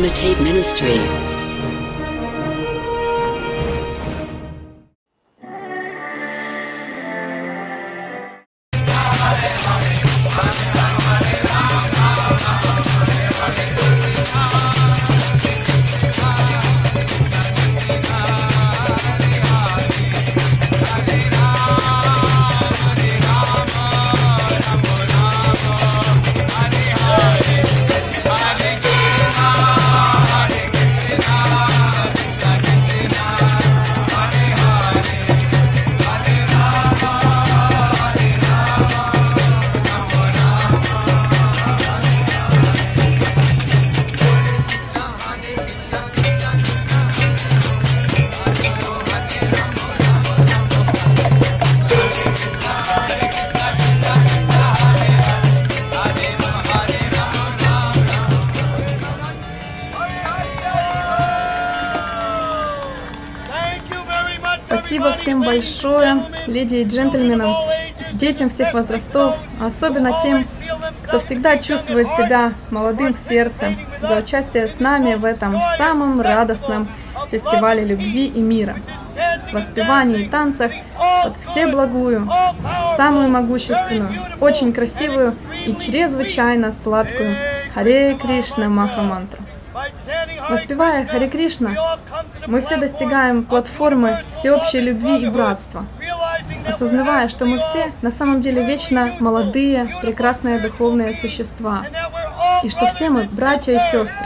Meditate Ministry. Спасибо всем большое, леди и джентльменам, детям всех возрастов, особенно тем, кто всегда чувствует себя молодым в сердце, за участие с нами в этом самом радостном фестивале любви и мира. В воспевании и танцах под всеблагую, самую могущественную, очень красивую и чрезвычайно сладкую Харе Кришна Махамантру. Воспевая Харе Кришна, мы все достигаем платформы всеобщей любви и братства, осознавая, что мы все на самом деле вечно молодые, прекрасные духовные существа, и что все мы братья и сестры.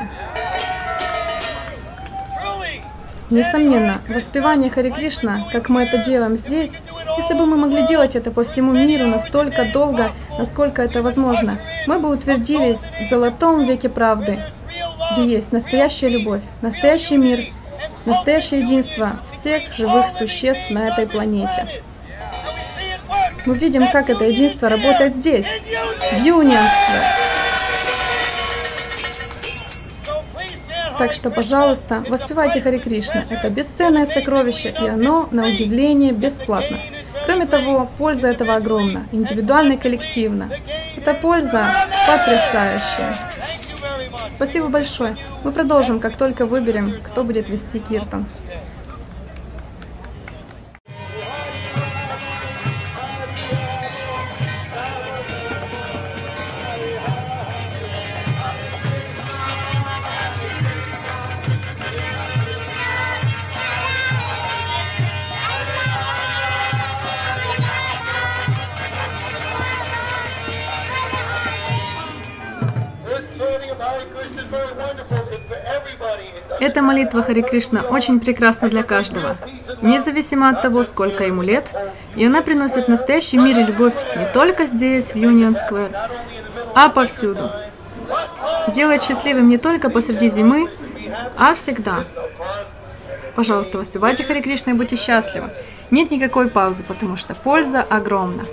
Несомненно, воспевание Харе Кришна, как мы это делаем здесь, если бы мы могли делать это по всему миру настолько долго, насколько это возможно, мы бы утвердились в золотом веке правды, где есть настоящая любовь, настоящий мир, настоящее единство всех живых существ на этой планете. Мы видим, как это единство работает здесь, в Union Square. Так что, пожалуйста, воспевайте Харе Кришна. Это бесценное сокровище, и оно, на удивление, бесплатно. Кроме того, польза этого огромна, индивидуально и коллективно. Эта польза потрясающая. Спасибо большое. Мы продолжим, как только выберем, кто будет вести киртан. Эта молитва Харе Кришна очень прекрасна для каждого, независимо от того, сколько ему лет, и она приносит настоящий мир и любовь не только здесь, в Union Square, а повсюду. Делает счастливым не только посреди зимы, а всегда. Пожалуйста, воспевайте Харе Кришна и будьте счастливы. Нет никакой паузы, потому что польза огромна.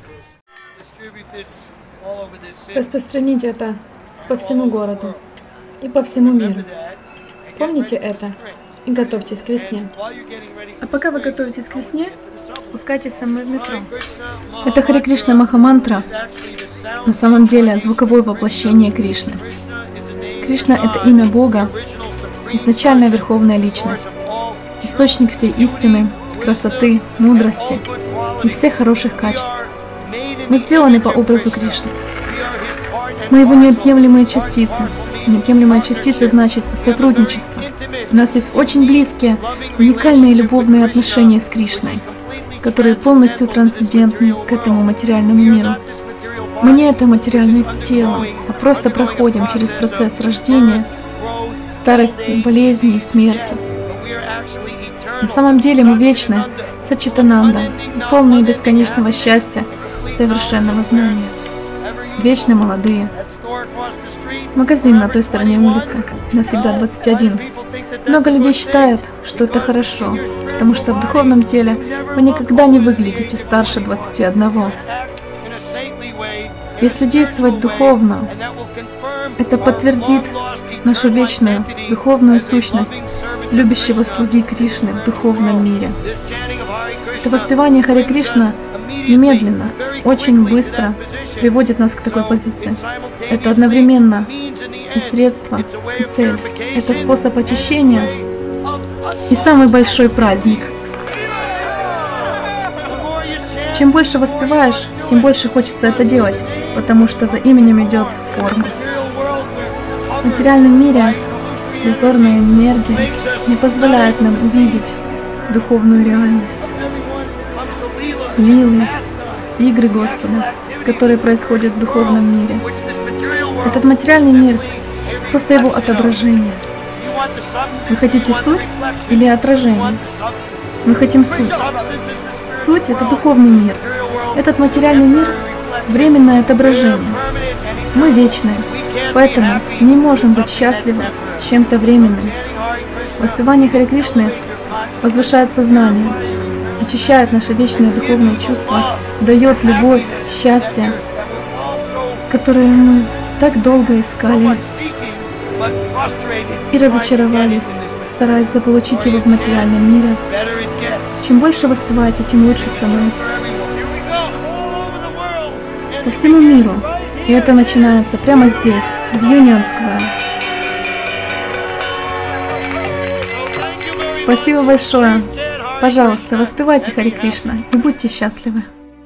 Распространите это по всему городу и по всему миру. Помните это и готовьтесь к весне. А пока вы готовитесь к весне, спускайтесь со мной в метро. Это Харе Кришна Махамантра на самом деле звуковое воплощение Кришны. Кришна — это имя Бога, изначальная верховная личность, источник всей истины, красоты, мудрости и всех хороших качеств. Мы сделаны по образу Кришны. Мы его неотъемлемые частицы. Неотъемлемая частица значит сотрудничество. У нас есть очень близкие, уникальные любовные отношения с Кришной, которые полностью трансцендентны к этому материальному миру. Мы не это материальное тело, а просто проходим через процесс рождения, старости, болезни и смерти. На самом деле мы вечны, Сачитананда, полные бесконечного счастья, совершенного знания. Вечно молодые. Магазин на той стороне улицы, навсегда 21. Много людей считают, что это хорошо, потому что в духовном теле вы никогда не выглядите старше 21. Если действовать духовно, это подтвердит нашу вечную духовную сущность любящего слуги Кришны в духовном мире. Это воспевание Харе Кришна немедленно, очень быстро приводит нас к такой позиции. Это одновременно и средство, и цель. Это способ очищения и самый большой праздник. Чем больше воспеваешь, тем больше хочется это делать, потому что за именем идет форма. В материальном мире иллюзорная энергия не позволяет нам увидеть духовную реальность. Лилы, игры Господа, которые происходят в духовном мире. Этот материальный мир — просто его отображение. Вы хотите суть или отражение? Мы хотим суть. Суть — это духовный мир. Этот материальный мир — временное отображение. Мы вечные, поэтому не можем быть счастливы с чем-то временным. Воспевание Харе Кришны возвышает сознание, очищает наши вечные духовные чувства, дает любовь, счастье, которое мы так долго искали и разочаровались, стараясь заполучить его в материальном мире. Чем больше воспеваете, тем лучше становится. По всему миру. И это начинается прямо здесь, в Union Square. Спасибо большое. Пожалуйста, воспевайте Харе Кришна и будьте счастливы.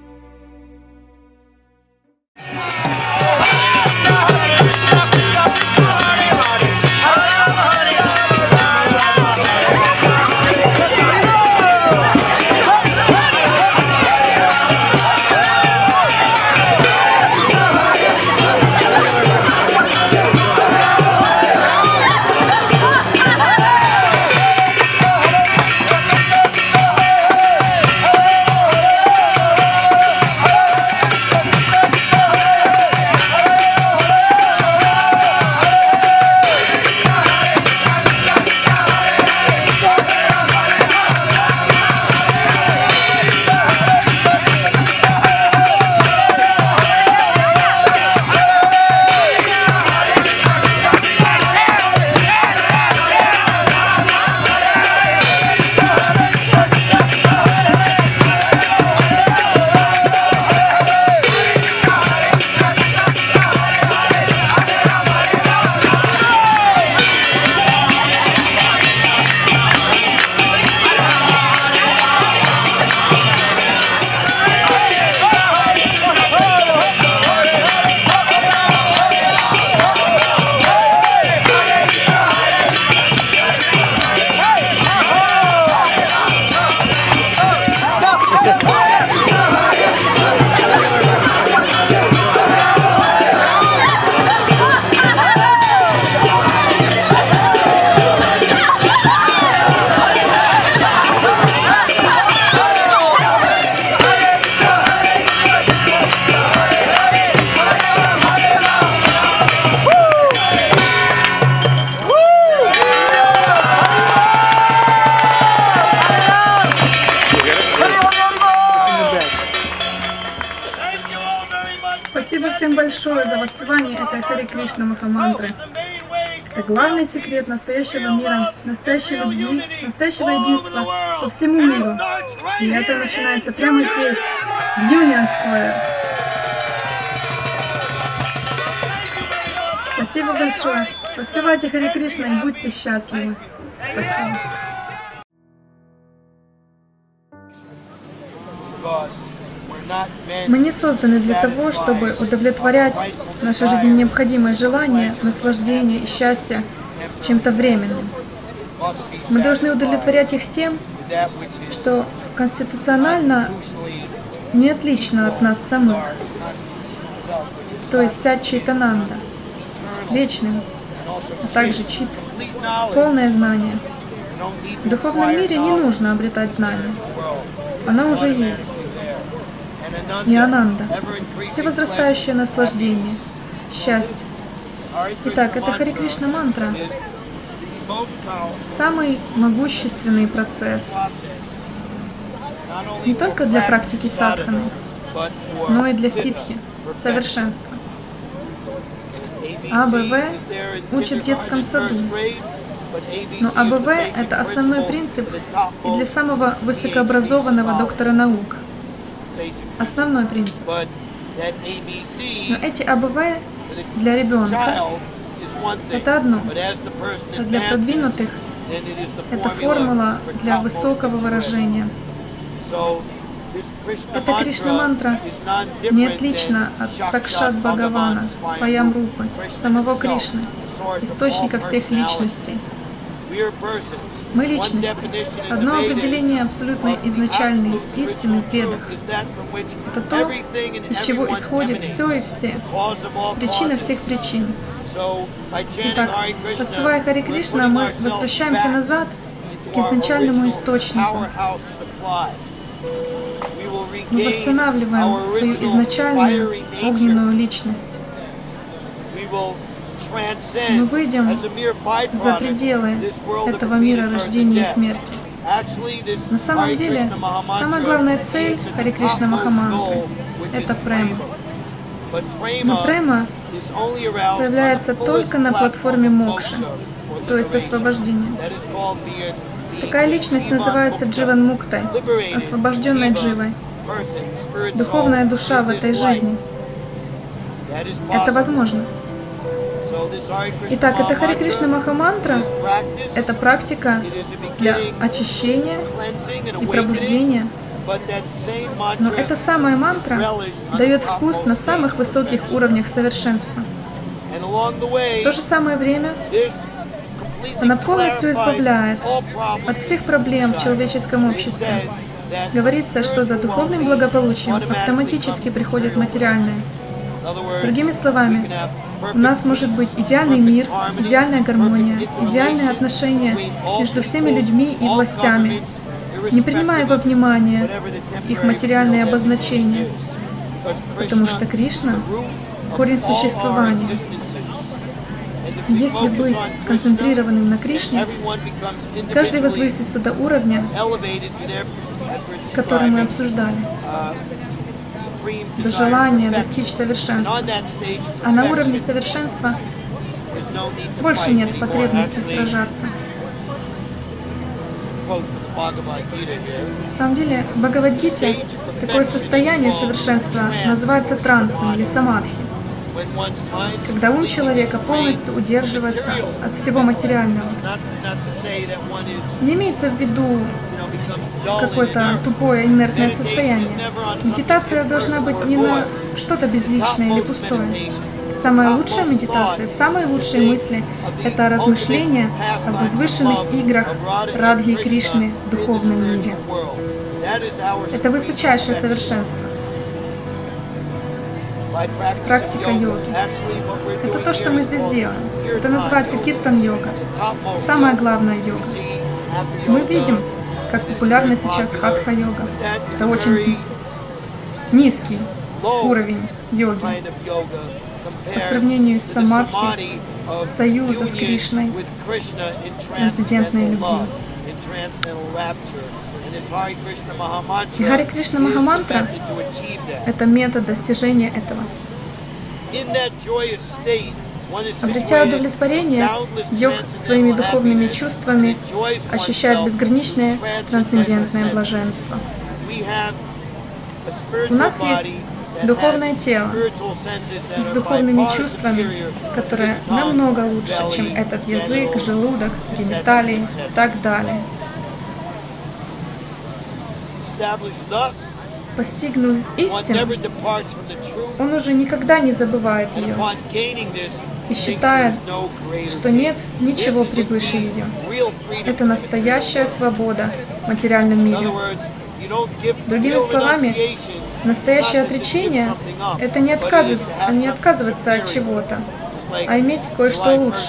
Спасибо всем большое за воспевание этой Харе Кришна Махамантры. Это главный секрет настоящего мира, настоящей любви, настоящего единства по всему миру. И это начинается прямо здесь, в Union Square. Спасибо большое. Воспевайте Харе Кришна и будьте счастливы. Спасибо. Мы не созданы для того, чтобы удовлетворять наши жизненно необходимые желания, наслаждения и счастья чем-то временным. Мы должны удовлетворять их тем, что конституционально не отлично от нас самих. То есть Сат Чайтананда, вечным, а также Чит, полное знание. В духовном мире не нужно обретать знания, оно уже есть. И Ананда, всевозрастающее наслаждение, счастье. Итак, это Харе Кришна мантра, самый могущественный процесс, не только для практики садханы, но и для ситхи, совершенства. АБВ учат в детском саду, но АБВ — это основной принцип и для самого высокообразованного доктора наук. основной принцип. Но эти АБВ для ребенка это одно, а для продвинутых это формула для высокого выражения. Эта Кришна-мантра не отлична от Сакшат Бхагавана, Сваям Рупы, самого Кришны, источника всех личностей. Мы личность. Одно определение абсолютной изначальной истины в Ведах. Это то, из чего исходит все и все. Причина всех причин. Итак, воспевая Харе Кришна, мы возвращаемся назад к изначальному источнику. Мы восстанавливаем свою изначальную огненную личность. Мы выйдем за пределы этого мира рождения и смерти. На самом деле, самая главная цель Харе Кришна Махамантры — это према. Но према появляется только на платформе мокши, то есть освобождения. Такая личность называется Дживан Муктай, освобожденной Дживой. Духовная душа в этой жизни. Это возможно. Итак, это Харе Кришна Махамантра, это практика для очищения и пробуждения. Но эта самая мантра дает вкус на самых высоких уровнях совершенства. В то же самое время она полностью избавляет от всех проблем в человеческом обществе. Говорится, что за духовным благополучием автоматически приходит материальное. Другими словами, у нас может быть идеальный мир, идеальная гармония, идеальные отношения между всеми людьми и властями, не принимая во внимание их материальные обозначения, потому что Кришна — корень существования. Если быть сконцентрированным на Кришне, каждый возвысится до уровня, который мы обсуждали, до желания достичь совершенства. А на уровне совершенства больше нет потребности сражаться. На самом деле, в Бхагавад-гите такое состояние совершенства называется трансом или самадхи, когда ум человека полностью удерживается от всего материального. Не имеется в виду какое-то тупое инертное состояние. Медитация должна быть не на что-то безличное или пустое. Самая лучшая медитация, самые лучшие мысли — это размышления о возвышенных играх Радхи и Кришны в духовном мире. Это высочайшее совершенство. Практика йоги. Это то, что мы здесь делаем. Это называется киртан-йога. Самая главная йога. Мы видим, как популярна сейчас хатха-йога. Это очень низкий уровень йоги по сравнению с самадхи, союза с Кришной, трансцендентной любви. И Харе Кришна Махамантра — это метод достижения этого. Обретя удовлетворение, йог своими духовными чувствами ощущает безграничное трансцендентное блаженство. У нас есть духовное тело с духовными чувствами, которые намного лучше, чем этот язык, желудок, гениталии и так далее. Постигнув истину, он уже никогда не забывает ее и считает, что нет ничего превыше ее. Это настоящая свобода в материальном мире. Другими словами, настоящее отречение — это не отказываться от чего-то, а иметь кое-что лучше.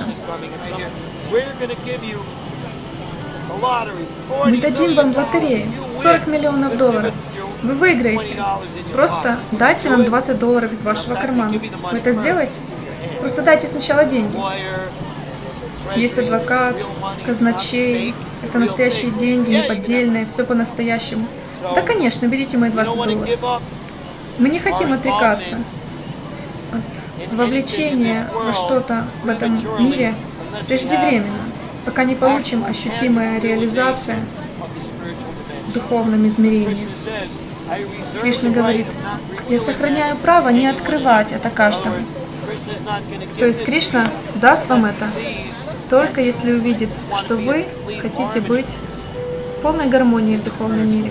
Мы дадим вам в лотерею $40 миллионов. Вы выиграете. Просто дайте нам $20 из вашего кармана. Вы это сделаете? Просто дайте сначала деньги. Есть адвокат, казначей. Это настоящие деньги, не поддельные, все по-настоящему. Да, конечно, берите мои $20. Мы не хотим отрекаться от вовлечения во что-то в этом мире преждевременно, пока не получим ощутимая реализация в духовном измерении. Кришна говорит, я сохраняю право не открывать это каждому. То есть Кришна даст вам это, только если увидит, что вы хотите быть в полной гармонии в духовном мире.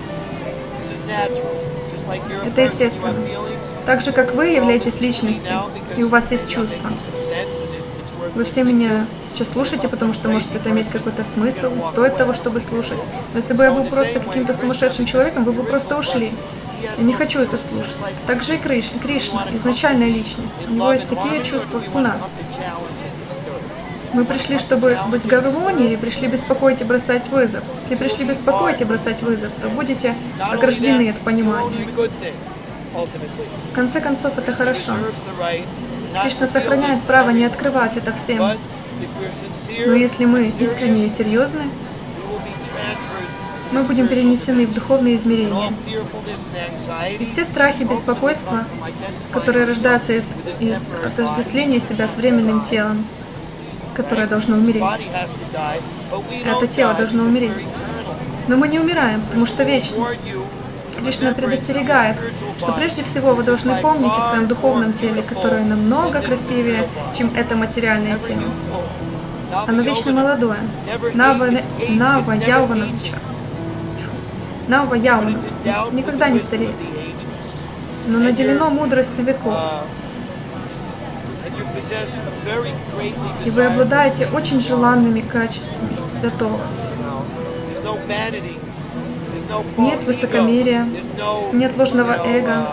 Это естественно. Так же, как вы являетесь личностью, и у вас есть чувства. Вы все меня сейчас слушаете, потому что, может, это имеет какой-то смысл, стоит того, чтобы слушать. Но если бы я был просто каким-то сумасшедшим человеком, вы бы просто ушли. Я не хочу это слушать. Так же и Кришна, изначальная личность. У него есть такие чувства, как у нас. Мы пришли, чтобы быть в гармонии, или пришли беспокоить и бросать вызов? Если пришли беспокоить и бросать вызов, то будете ограждены от понимания. В конце концов, это хорошо. Кришна сохраняет право не открывать это всем. Но если мы искренне и серьезны, мы будем перенесены в духовные измерения. И все страхи и беспокойства, которые рождаются из отождествления себя с временным телом, которое должно умереть. Это тело должно умереть. Но мы не умираем, потому что вечно. Кришна предостерегает, что прежде всего вы должны помнить о своем духовном теле, которое намного красивее, чем это материальное тело. Оно вечно молодое. Нава Явана никогда не стареет, но наделено мудростью веков. И вы обладаете очень желанными качествами святого. Нет высокомерия, нет ложного эго,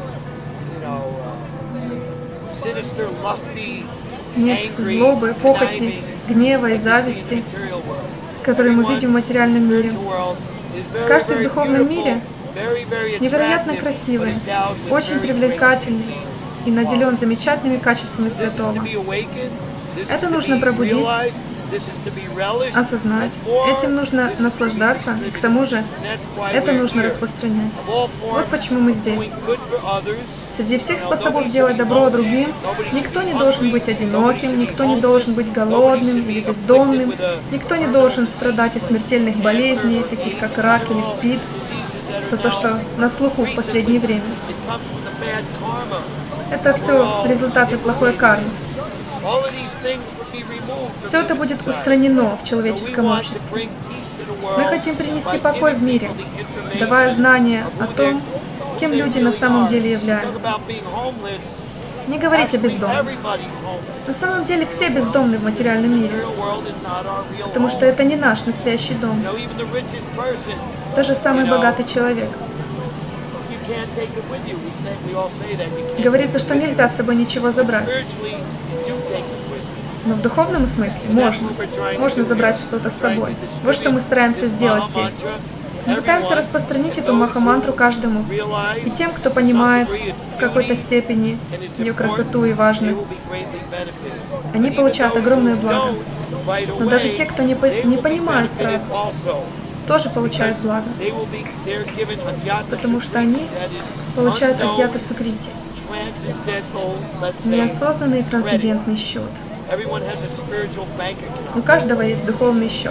нет злобы, похоти, гнева и зависти, которые мы видим в материальном мире. Каждый в духовном мире невероятно красивый, очень привлекательный и наделен замечательными качествами святого. Это нужно пробудить, осознать, этим нужно наслаждаться, и к тому же это нужно распространять. Вот почему мы здесь. Среди всех способов делать добро другим, никто не должен быть одиноким, никто не должен быть голодным или бездомным, никто не должен страдать от смертельных болезней, таких как рак или СПИД. Это то, что на слуху в последнее время. Это все результаты плохой кармы. Все это будет устранено в человеческом обществе. Мы хотим принести покой в мире, давая знания о том, кем люди на самом деле являются. Не говорите о бездомных. На самом деле все бездомны в материальном мире, потому что это не наш настоящий дом. Даже самый богатый человек. Говорится, что нельзя с собой ничего забрать. Но в духовном смысле можно. Можно забрать что-то с собой. Вот что мы стараемся сделать здесь. Мы пытаемся распространить эту махамантру каждому. И тем, кто понимает в какой-то степени ее красоту и важность, они получают огромное благо. Но даже те, кто не понимает сразу, тоже получают благо. Потому что они получают адьята сукрити. Неосознанный трансцендентный счет. У каждого есть духовный счет.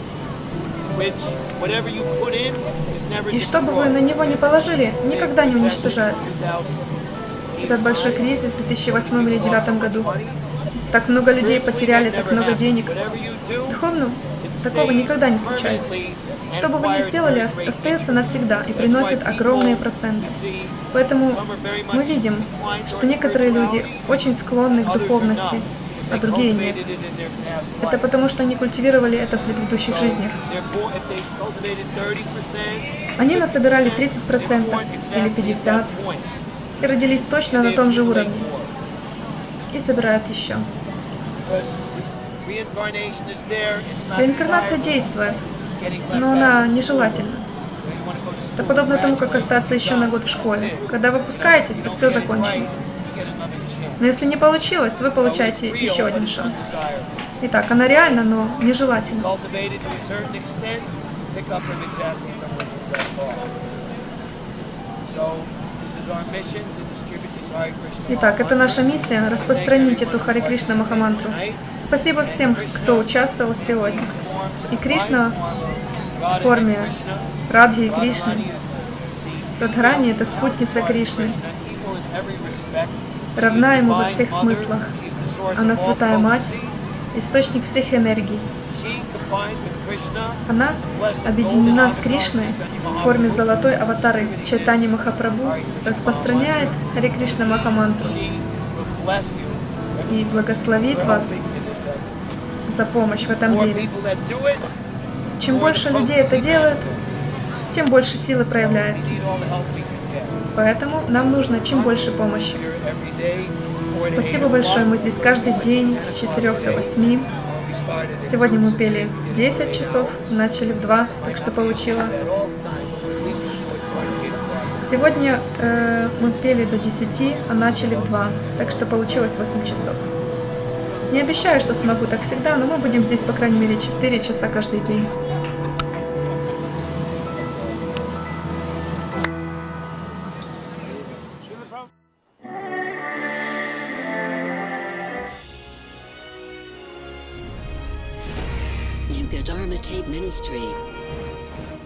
И что бы вы на него ни положили, никогда не уничтожается. Этот большой кризис в 2008 или 2009 году. Так много людей потеряли, так много денег. Духовно такого никогда не случается. Что бы вы ни сделали, остается навсегда и приносит огромные проценты. Поэтому мы видим, что некоторые люди очень склонны к духовности, а другие нет. Это потому, что они культивировали это в предыдущих жизнях. Они насобирали 30% или 50% и родились точно на том же уровне. И собирают еще. Реинкарнация действует, но она нежелательна. Это подобно тому, как остаться еще на год в школе. Когда выпускаетесь, то все закончено. Но если не получилось, вы получаете еще один шанс. Итак, она реальна, но нежелательна. Итак, это наша миссия — распространить эту Харе Кришна Махамантру. Спасибо всем, кто участвовал сегодня. И Кришна в форме Радхи и Кришны, Радхарани — это спутница Кришны, равна ему во всех смыслах. Она Святая Мать, источник всех энергий. Она объединена с Кришной в форме золотой аватары Чайтаньи Махапрабху, распространяет Харе Кришна Махамантру и благословит вас за помощь в этом деле. Чем больше людей это делают, тем больше силы проявляется. Поэтому нам нужно чем больше помощи. Спасибо большое. Мы здесь каждый день с 4 до 8. Сегодня мы пели в 10 часов, начали в 2, так что получило. Сегодня мы пели до 10, а начали в 2, так что получилось 8 часов. Не обещаю, что смогу так всегда, но мы будем здесь, по крайней мере, 4 часа каждый день. Yuga Dharma Tape Ministry.